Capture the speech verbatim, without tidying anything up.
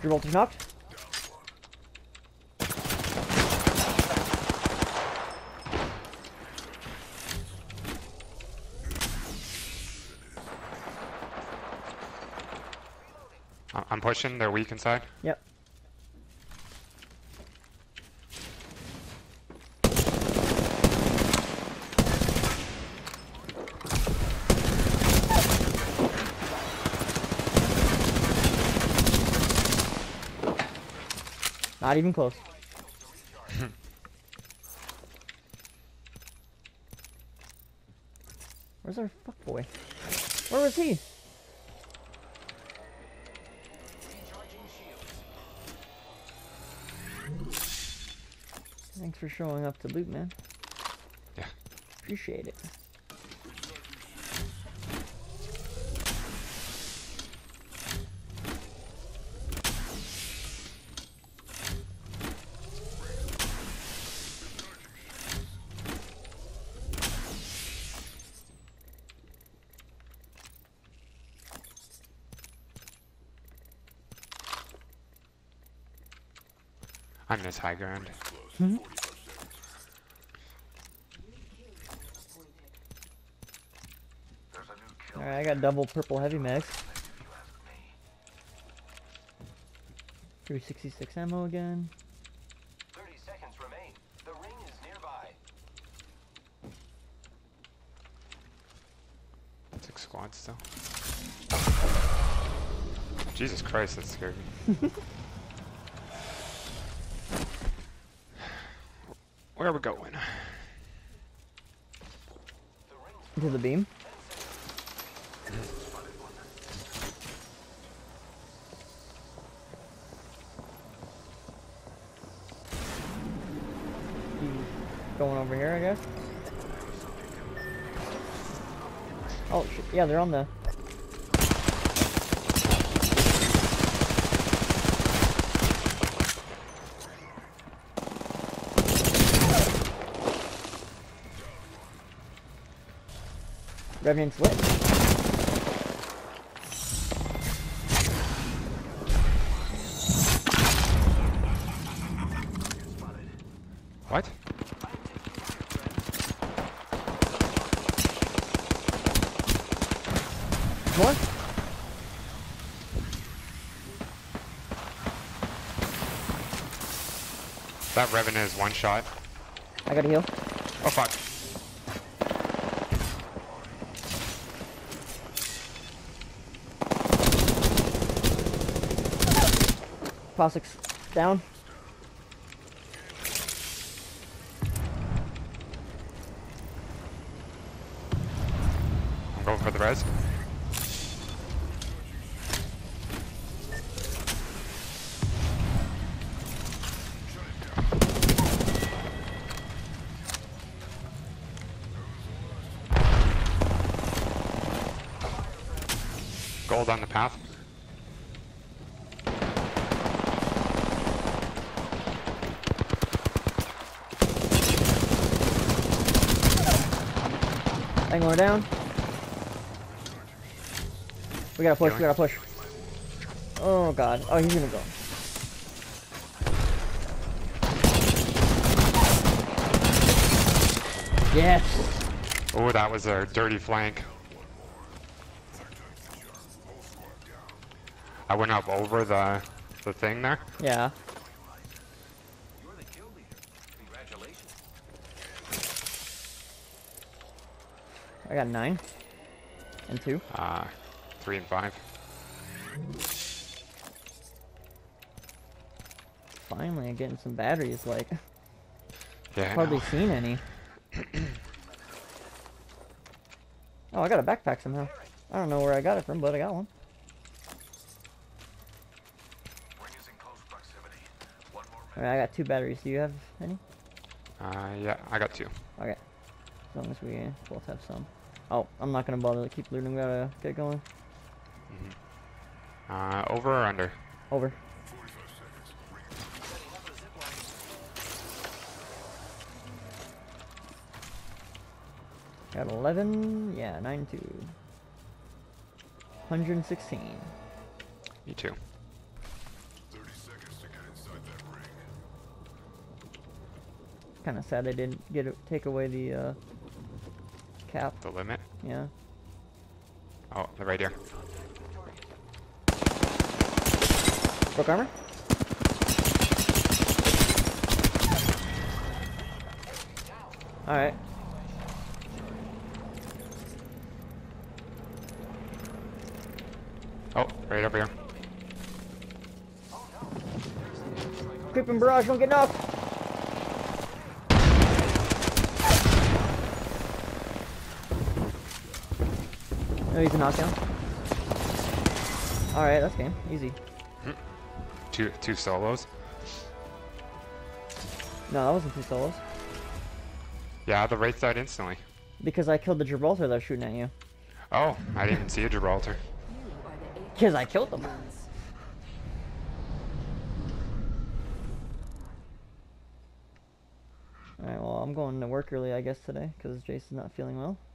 Your voltage knocked. I'm pushing. They're weak inside. Yep. Not even close. Where's our fuckboy? Where was he? Thanks for showing up to loot, man. Yeah. Appreciate it. I'm in this high ground. Mm-hmm. Alright, I got double purple heavy mags. three sixty-six ammo again. thirty seconds remain. The ring is nearby. Six squads still. Jesus Christ, that scared me. Where are we going? Into the beam. Going over here, I guess. Oh shit! Yeah, they're on the. Revenant's lit. What? More? That Revenant is one shot. I gotta heal. Oh fuck. Classics down. I'm going for the res. Gold on the path. Angler down. We gotta push, we gotta push. Oh god. Oh, he's gonna go. Yes! Oh, that was a dirty flank. I went up over the the thing there. Yeah. You're the kill leader. Congratulations. I got nine. And two. Uh, three and five. Finally, I'm getting some batteries, like, Yeah. I hardly know. seen any. Oh, I got a backpack somehow. I don't know where I got it from, but I got one. We're using close proximity. One more Alright, I got two batteries. Do you have any? Uh, yeah, I got two. Okay. As long as we both have some. Oh, I'm not gonna bother to keep looting. We gotta get going. Mm-hmm. Uh, over or under? Over. Got eleven. Yeah, nine two. one hundred sixteen. Me too. Kind of sad they didn't get it, take away the uh, cap. The limit. Yeah. Oh, they're right here. Broke armor. All right. Oh, right over here. Creeping barrage, don't get knocked. Oh, he's a knockdown. All right, that's game. Easy. Two two solos. No, that wasn't two solos. Yeah, the raid died instantly. Because I killed the Gibraltar that was shooting at you. Oh, I didn't even see a Gibraltar. Because I killed them. Alright, well, I'm going to work early, I guess, today, because Jason's not feeling well.